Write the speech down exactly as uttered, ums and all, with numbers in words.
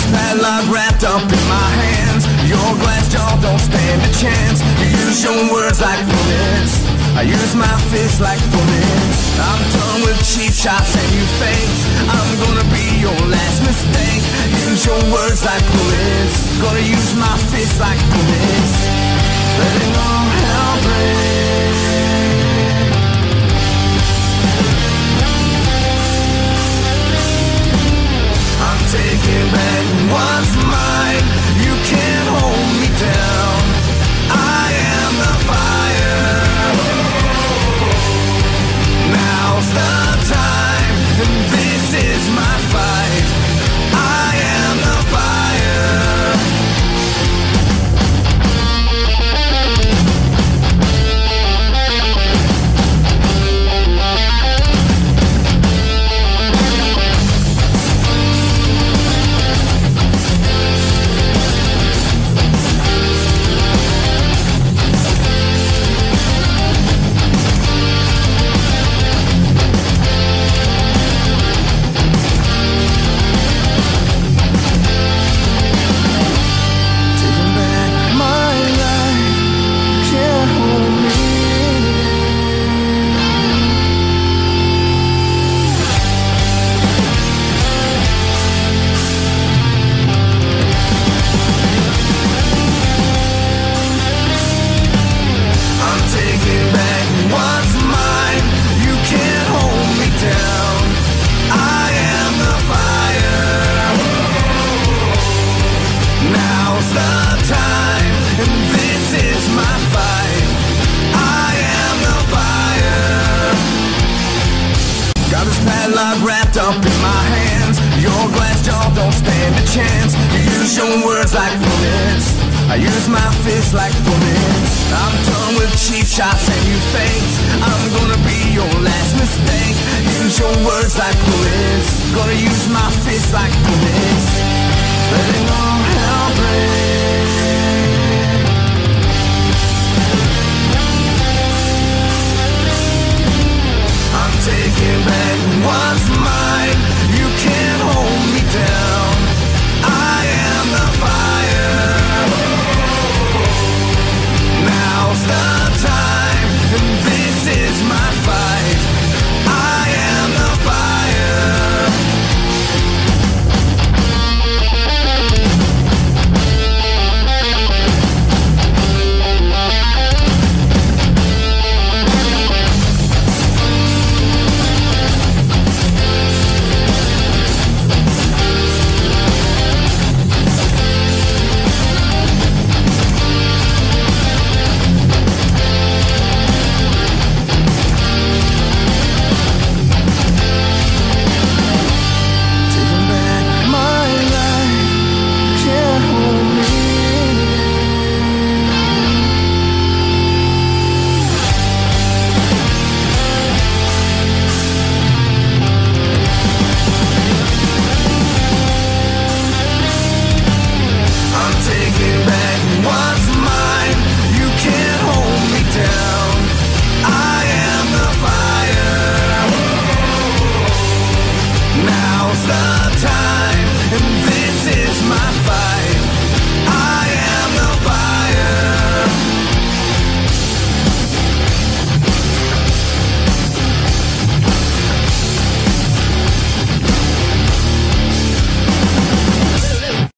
this padlock wrapped up in my hands. Your glass jaw don't stand a chance. You use your words like bullets, I use my fists like bullets. I'm done with cheap shots and you fakes. I'm gonna be your last mistake. Use your words like bullets, gonna use my fists like bullets. Letting all hell break. I'm taking back what's mine. You can't hold me down. I am the fire. Now's the time, and this is my fight. I am the fire. Wrapped up in my hands. Your glass jaw don't stand a chance. You use your words like bullets, I use my fists like bullets. I'm done with cheap shots and you fakes. I'm gonna be your last mistake. Use your words like bullets, gonna use my fists like bullets.